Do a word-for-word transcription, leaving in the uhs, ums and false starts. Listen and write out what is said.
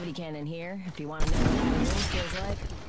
gravity cannon here, if you want to know what that feels like.